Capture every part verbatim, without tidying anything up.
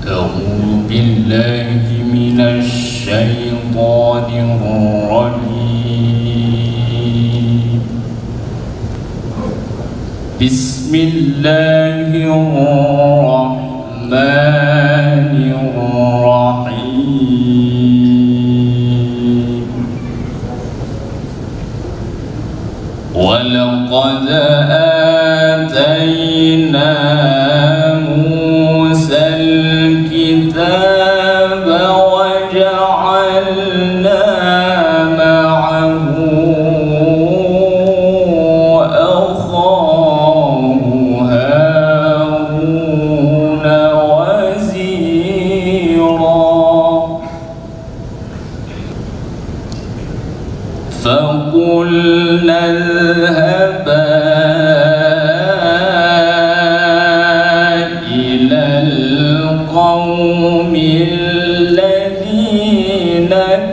أعوذ بالله من الشيطان الرجيم. بسم الله الرحمن الرحيم. ولقد آتينا موسى الكتاب وجعلنا معه أخاه هارون وزيرا. فقلنا اذهبا إلى القوم الذين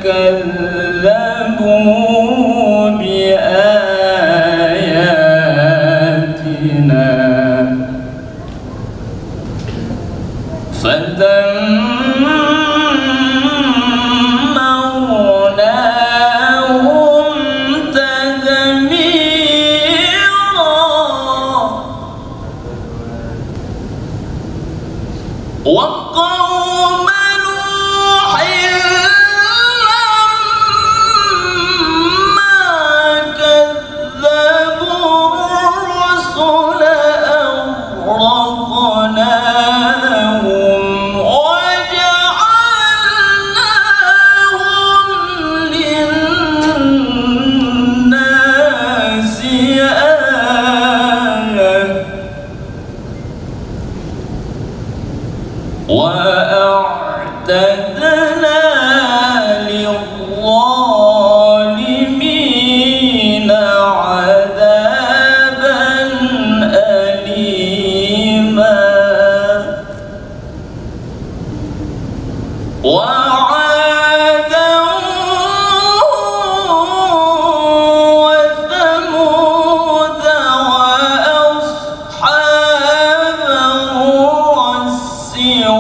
كذبوا بآياتنا فدمرناهم تدميرا. وقوم نوح لما كذبوا الرسل أغرقناهم وجعلناهم للناس آية. وأعتدنا للظالمين عذابا أليما. وعادا وثمود وأصحاب الرس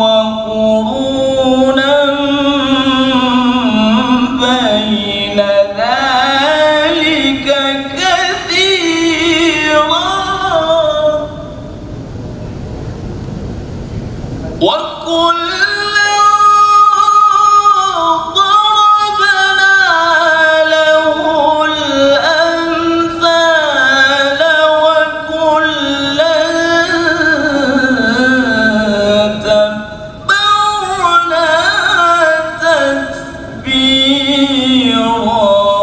وقرونا بين ذلك كثيرا. وكلا ضربنا له الأمثال وكلا تبرنا تتبيرا.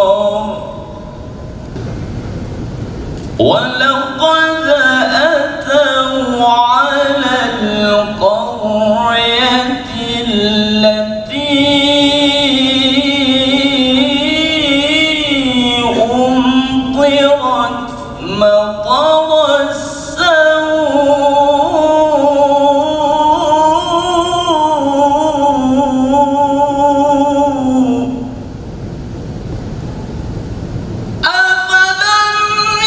ولقد أتوا على القرية التي أمطرت مطر السوء. أفلم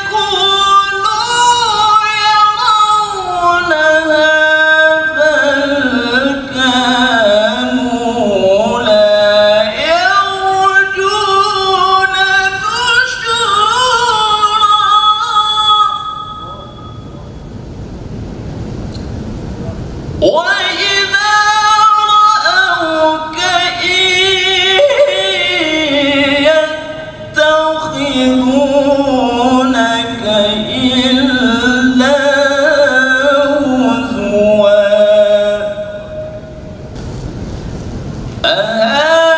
يكونوا يرونها بل كانوا لا يرجون نشورا. وإذا رأوك إن يتخذونك إلا هزوا.